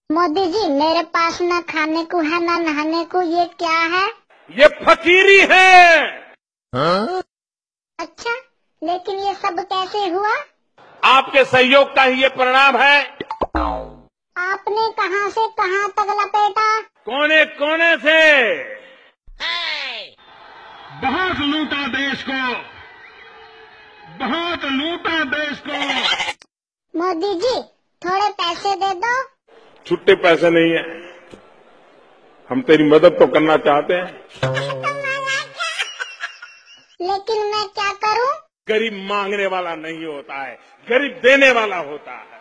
मोदी जी, मेरे पास न खाने को है न नहाने को, ये क्या है? ये फकीरी है। हाँ? अच्छा, लेकिन ये सब कैसे हुआ? आपके सहयोग का ही ये परिणाम है। आपने कहां से कहां तक लपेटा? कोने कोने से। बहुत लूटा देश को, बहुत लूटा देश को। मोदी जी, थोड़े पैसे दे दो। छुट्टे पैसे नहीं है, हम तेरी मदद तो करना चाहते हैं। लेकिन मैं क्या करूं? गरीब मांगने वाला नहीं होता है, गरीब देने वाला होता है।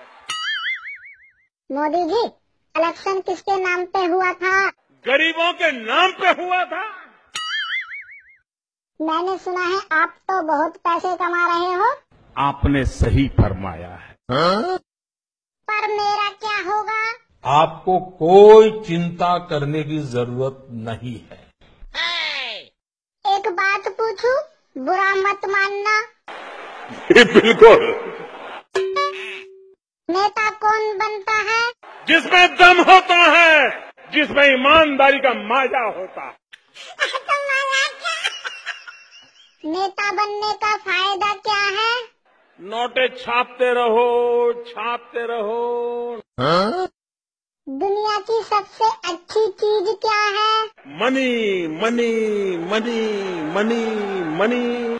मोदी जी, इलेक्शन किसके नाम पे हुआ था? गरीबों के नाम पे हुआ था। मैंने सुना है आप तो बहुत पैसे कमा रहे हो। आपने सही फरमाया है। हाँ? पर मेरा क्या होगा? आपको कोई चिंता करने की जरूरत नहीं है। एक बात पूछूं, बुरा मत मानना। बिल्कुल। नेता कौन बनता है? जिसमें दम होता है, जिसमें ईमानदारी का माजा होता है। नेता बनने का फायदा क्या है? नोटे छापते रहो, छापते रहो। हाँ? दुनिया की सबसे अच्छी चीज क्या है? Money money money money money.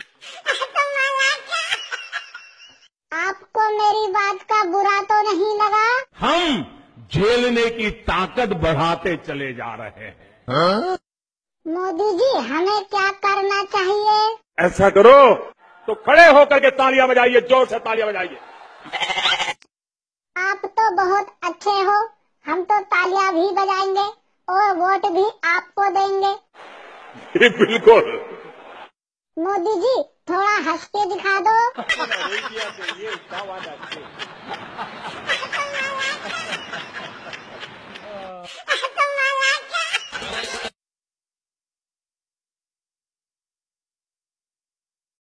आपको मेरी बात का बुरा तो नहीं लगा? हम झेलने की ताकत बढ़ाते चले जा रहे हैं। हाँ? मोदी जी, हमें क्या करना चाहिए? ऐसा करो तो खड़े होकर के तालियां बजाइए, जोर से तालियां बजाइए। आप तो बहुत अच्छे हो, हम तो तालियां भी बजाएंगे और वोट भी आपको देंगे। बिल्कुल। मोदी जी, थोड़ा हंस के दिखा दो। ये